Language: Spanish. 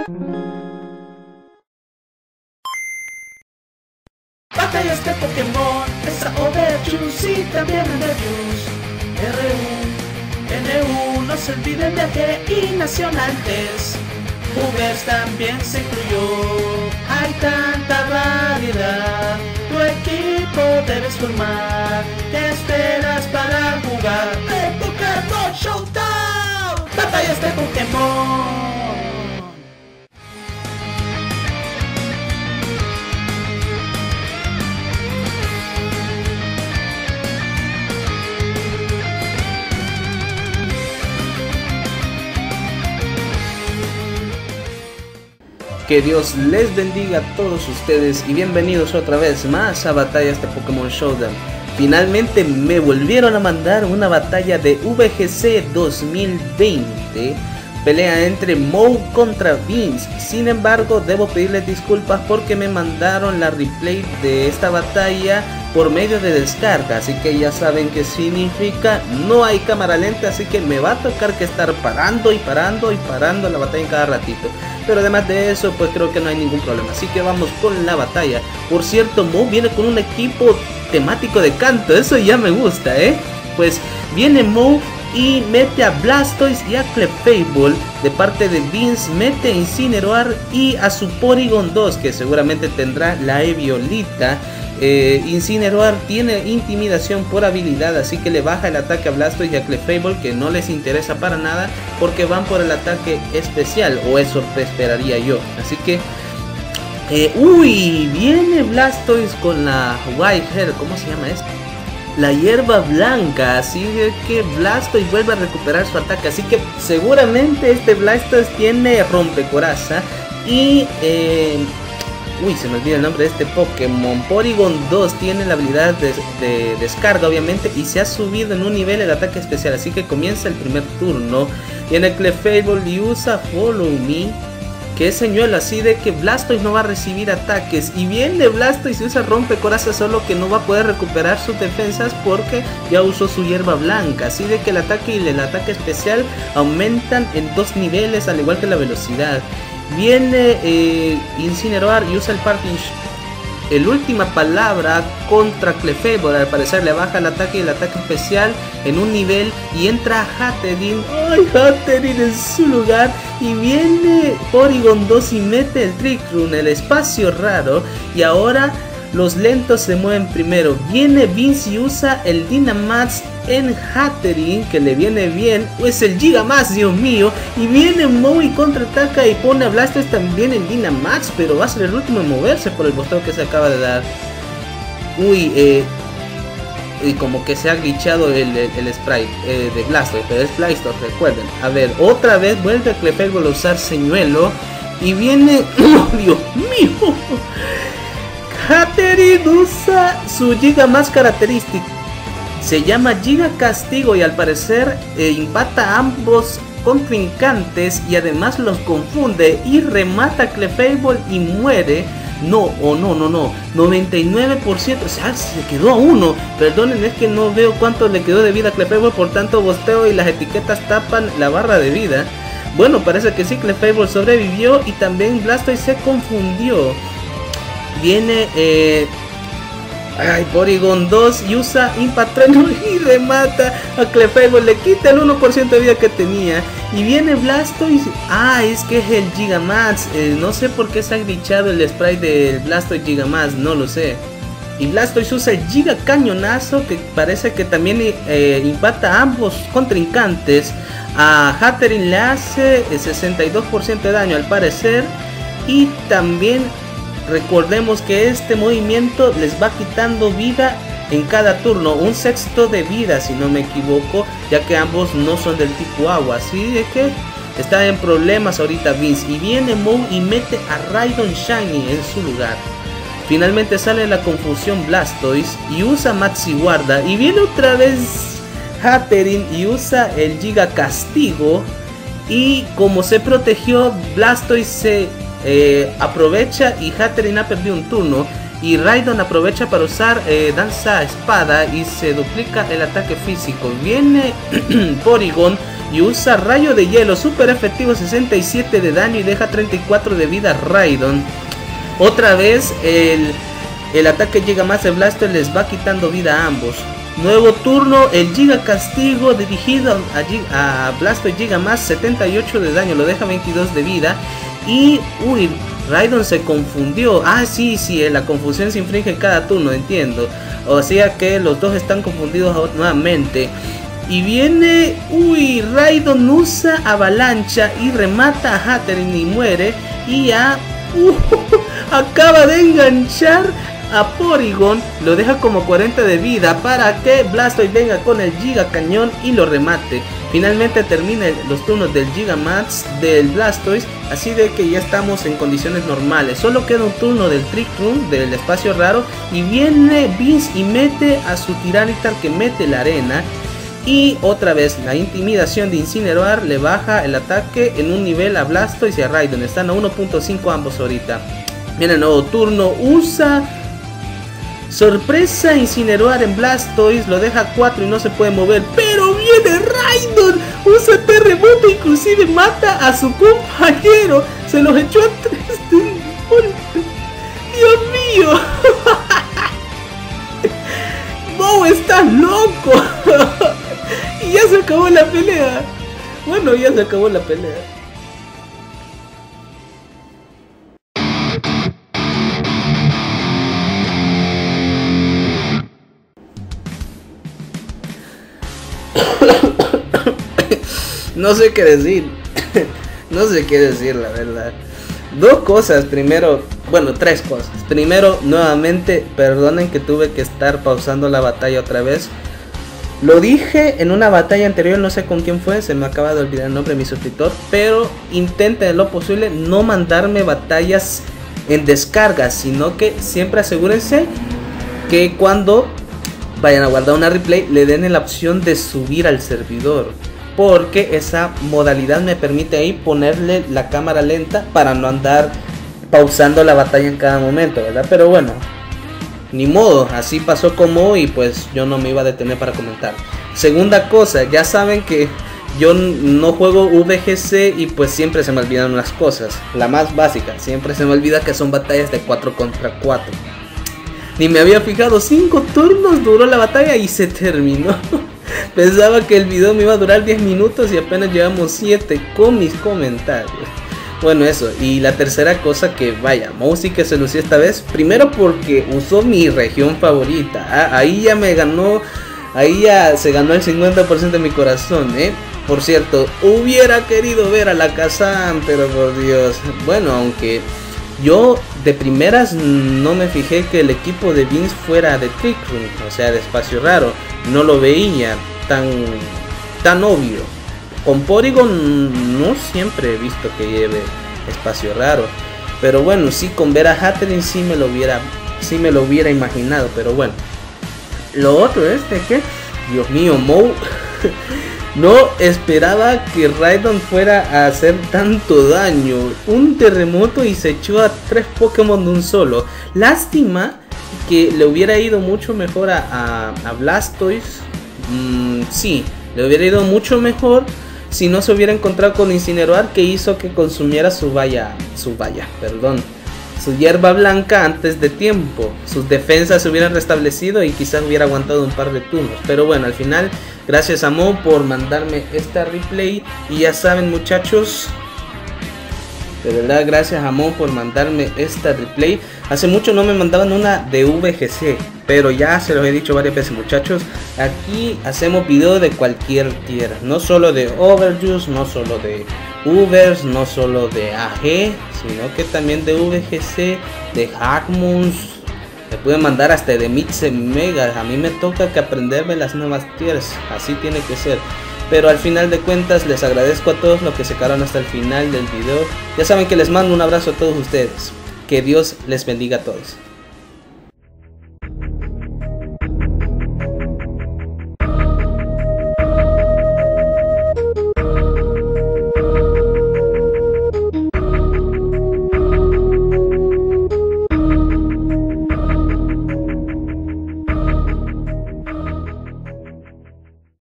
Batallas de Pokémon, esa Overjuice y también Reviews. R1, N1, no se olviden de AG y nacionales. Uvers también se incluyó. Hay tanta variedad, tu equipo debes formar. ¿Qué esperas para jugar? ¡De Pokémon Showdown! Batallas de Pokémon. Que Dios les bendiga a todos ustedes y bienvenidos otra vez más a Batallas de Pokémon Showdown. Finalmente me volvieron a mandar una batalla de VGC 2020, pelea entre Moe contra Vince. Sin embargo, debo pedirles disculpas porque me mandaron la replay de esta batalla por medio de descarga, así que ya saben qué significa. No hay cámara lenta, así que me va a tocar que estar parando la batalla en cada ratito. Pero además de eso, pues creo que no hay ningún problema. Así que vamos con la batalla. Por cierto, Moe viene con un equipo temático de canto. Eso ya me gusta, Pues viene Moe y mete a Blastoise y a Clefable. De parte de Vince mete a Incineroar y a su Porygon 2, que seguramente tendrá la Eviolita. Incineroar tiene intimidación por habilidad, así que le baja el ataque a Blastoise y a Clefable, que no les interesa para nada porque van por el ataque especial, o eso esperaría yo. Así que viene Blastoise con la White Hair, ¿cómo se llama esto? La hierba blanca, así que Blastoise vuelve a recuperar su ataque, así que seguramente este Blastoise tiene rompecoraza y se me olvida el nombre de este Pokémon. Porygon 2 tiene la habilidad de descarga, obviamente, y se ha subido en un nivel el ataque especial, así que comienza el primer turno. Viene Clefable y usa Follow Me, que es señuelo, así de que Blastoise no va a recibir ataques. Y viene Blastoise y usa Rompecorazas, solo que no va a poder recuperar sus defensas porque ya usó su hierba blanca, así de que el ataque y el ataque especial aumentan en 2 niveles, al igual que la velocidad. Viene Incineroar y usa el Parting el última palabra contra Clefable. Al parecer le baja el ataque y el ataque especial en un nivel y entra Hatterene. Hatterene en su lugar, y viene Porygon 2 y mete el Trick Room, el espacio raro, y ahora los lentos se mueven primero. Viene Vince y usa el Dynamax en Hatterene, que le viene bien. Es el Gigamax, Dios mío. Y viene Moe y contraataca y pone a Blastoise también en Dynamax, pero va a ser el último en moverse por el bosteo que se acaba de dar. Y como que se ha glitchado el sprite de Blastoise, pero es Blastoise, recuerden. A ver, otra vez vuelve a Clefable a usar señuelo y viene... Dios mío. Hatterene usa su Gigamax característico, se llama Giga Castigo, y al parecer impacta a ambos contrincantes y además los confunde y remata a Clefable y muere. No, 99%, o sea, se quedó a 1. Perdonen, es que no veo cuánto le quedó de vida a Clefable, por tanto bosteo y las etiquetas tapan la barra de vida. Bueno, parece que sí, Clefable sobrevivió y también Blastoise se confundió. Viene Porygon 2 y usa Impact y remata a Clefable, le quita el 1% de vida que tenía. Y viene Blastoise, es que es el Gigamax, no sé por qué se ha glitchado el sprite del Blastoise Gigamax, no lo sé. Y Blastoise usa el Giga Cañonazo, que parece que también impacta a ambos contrincantes. A Hatterene le hace 62% de daño al parecer, y también recordemos que este movimiento les va quitando vida en cada turno, un sexto de vida si no me equivoco, ya que ambos no son del tipo agua, así de que está en problemas ahorita Vince. Y viene Moe y mete a Raidon Shiny en su lugar. Finalmente sale la confusión Blastoise y usa Maxi Guarda, y viene otra vez Hatterene y usa el Giga Castigo, y como se protegió, Blastoise se aprovecha y Hatterene ha perdido un turno. y Raidon aprovecha para usar danza espada y se duplica el ataque físico. Viene Porygon y usa rayo de hielo, super efectivo, 67 de daño y deja 34 de vida a Raidon. Otra vez el ataque llega más de Blastoise, les va quitando vida a ambos. Nuevo turno, el Giga Castigo dirigido a Blastoise llega más, 78 de daño, lo deja 22 de vida. Y uy, Raidon se confundió. Ah, sí, la confusión se infringe cada turno, entiendo. O sea que los dos están confundidos nuevamente. Y viene, uy, Raidon usa avalancha y remata a Hatterene y muere. Y acaba de enganchar a Porygon, lo deja como 40 de vida para que Blastoise venga con el Giga Cañón y lo remate. Finalmente termina los turnos del Gigamax del Blastoise, así de que ya estamos en condiciones normales. Solo queda un turno del Trick Room, del espacio raro, y viene Vince y mete a su Tyranitar que mete la arena. Y otra vez la intimidación de Incineroar le baja el ataque en un nivel a Blastoise y a Raidon. Están a 1.5 ambos ahorita. Viene el nuevo turno, usa sorpresa Incineroar en Blastoise, lo deja 4 y no se puede mover. Pero viene Raidon, usa terremoto, inclusive mata a su compañero. Se los echó a 3 de un golpe. Dios mío. Moe, estás loco. Y ya se acabó la pelea. Bueno, ya se acabó la pelea. No sé qué decir. No sé qué decir, la verdad. Dos cosas. Primero, bueno, tres cosas. Primero, nuevamente, perdonen que tuve que estar pausando la batalla otra vez. Lo dije en una batalla anterior, no sé con quién fue, se me acaba de olvidar el nombre de mi suscriptor. Pero intenten lo posible no mandarme batallas en descargas, sino que siempre asegúrense que cuando vayan a guardar una replay le den la opción de subir al servidor, porque esa modalidad me permite ahí ponerle la cámara lenta para no andar pausando la batalla en cada momento, ¿verdad? Pero bueno, ni modo, así pasó como y pues yo no me iba a detener para comentar. Segunda cosa, ya saben que yo no juego VGC y pues siempre se me olvidan las cosas. La más básica, siempre se me olvida que son batallas de 4 contra 4. Ni me había fijado, 5 turnos duró la batalla y se terminó. Pensaba que el video me iba a durar 10 minutos y apenas llevamos 7 con mis comentarios. Bueno, eso. Y la tercera cosa, que vaya, Moe sí que se lució esta vez. Primero porque usó mi región favorita. Ahí ya me ganó. Ahí ya se ganó el 50% de mi corazón, Por cierto, hubiera querido ver a la Kazan, pero por Dios. Bueno, aunque yo de primeras no me fijé que el equipo de Vince fuera de Trick Room, o sea, de espacio raro. No lo veía tan obvio. Con Porygon no siempre he visto que lleve espacio raro. Pero bueno, sí, con ver a Hatterene sí me lo hubiera imaginado. Pero bueno, lo otro es de que, Dios mío, Moe no esperaba que Raidon fuera a hacer tanto daño. Un terremoto y se echó a 3 Pokémon de un solo. Lástima que le hubiera ido mucho mejor a Blastoise. Sí, le hubiera ido mucho mejor si no se hubiera encontrado con Incineroar, que hizo que consumiera su hierba blanca antes de tiempo. Sus defensas se hubieran restablecido y quizás hubiera aguantado un par de turnos. Pero bueno, al final, gracias a Moe por mandarme esta replay. Y ya saben, muchachos, de verdad, gracias a Moe por mandarme esta replay. Hace mucho no me mandaban una de VGC, pero ya se los he dicho varias veces, muchachos. Aquí hacemos video de cualquier tier, no solo de Overuse, no solo de Ubers, no solo de AG, sino que también de VGC, de Hackmoons. Me pueden mandar hasta de Mix Megas. A mí me toca que aprenderme las nuevas tiers, así tiene que ser. Pero al final de cuentas les agradezco a todos los que se quedaron hasta el final del video. Ya saben que les mando un abrazo a todos ustedes. Que Dios les bendiga a todos.